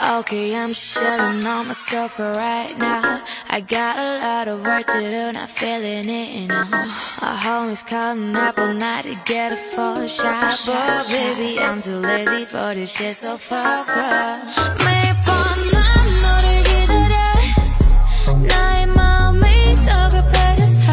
Okay, I'm just chilling on my sofa right now. I got a lot of work to do, not feeling it, you know. My homies calling up all night to get a full shot, but baby, I'm too lazy for this shit, so fuck her. 매일 밤 난 너를 기다려. 나의 마음이 더 급해서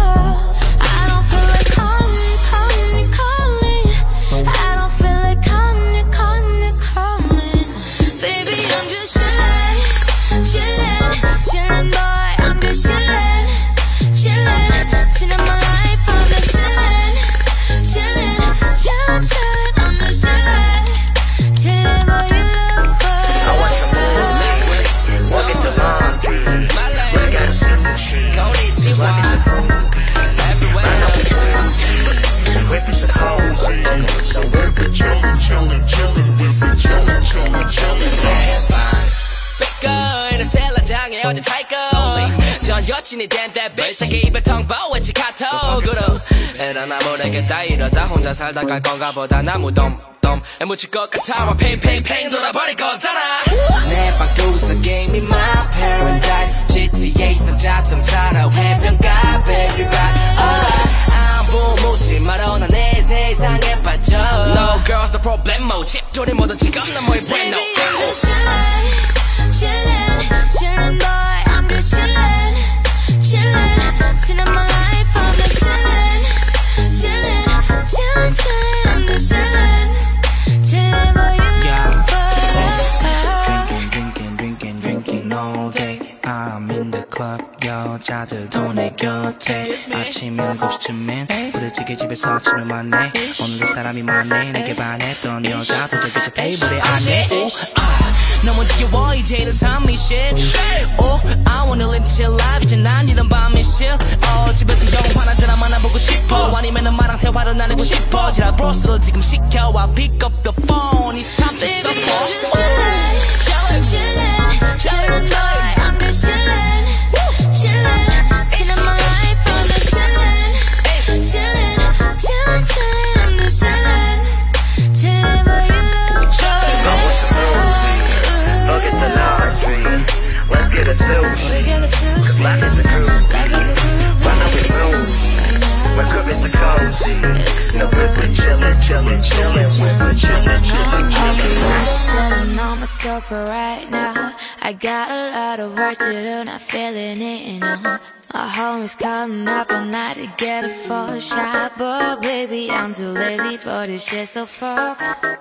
I don't feel like calling, calling, calling. I don't feel like calling, calling, calling. Baby, I'm just chillin', chillin', chillin', boy. I'm just chillin', chillin', chillin' my life. I'm just chillin', chillin', chillin', chillin'. I'm just chillin', chillin', boy. You look good. I want some new liquids, walk into laundry. Look at sushi, don't need you everywhere. Whip is cozy, so we'll be chillin', chillin', chillin'. We'll be chillin', chillin', chillin'. Speaker, 인스텔라장에 어제 차이거 전 여친이 된데 비싸게 입에 텅버했지 카톡으로 에라 나 모르겠다 이러다 혼자 살다갈 건가 보다 나 무덤덤 묻힐 것 같아 와 팽팽팽 돌아버릴 거잖아 내 방구석에 이미 my paradise GTA에서 자동차로 해변가 baby ride 아무 묻지 말어 난 내 세상에 빠져 No girls no problemo 집돌이 뭐든 지금 난 뭐에 bueno Baby, I'm just chillin', chillin', chillin', boy. I'm just chillin', chillin', chillin' my life. I'm just chillin', chillin', chillin', chillin'. I'm just chillin', chillin', boy. You look good. Drinking, drinking, drinking all day. I'm in the club. 여자들도 내 곁에 아침 7시쯤엔 부대찌개 집에서 아침을 만네 오늘도 사람이 많네 내게 반했던 여자도 저기 저 테이블에 앉네 너무 지겨워 이제는 삶이 shit Oh, I wanna live chill life 이제 난 이런 밤이 싫어 집에서 영화나 드라마나 보고 싶어 아니면 엄마랑 대화를 나누고 싶어 지랄 버스를 지금 시켜 I'll pick up the phone It's time to Baby, I'm just chillin', chillin', chillin', boy. I'm just chillin', chillin', chillin' my life. I'm just chillin', chillin', chillin', chillin'. I'm just chillin', chillin', boy. You look good. Look at the laundry. Let's get a sushi. We get a sushi. Cause life is the groove. Life is a groove. Why not we move? My crib is the cozy. No good for chillin', chillin', chillin'. We're chillin', chillin', chillin'. I'm just chillin' on my sofa right now. I got a lot of work to do, not feeling it, you know. My homies calling up all night to get a full shot, but baby, I'm too lazy for this shit, so fuck.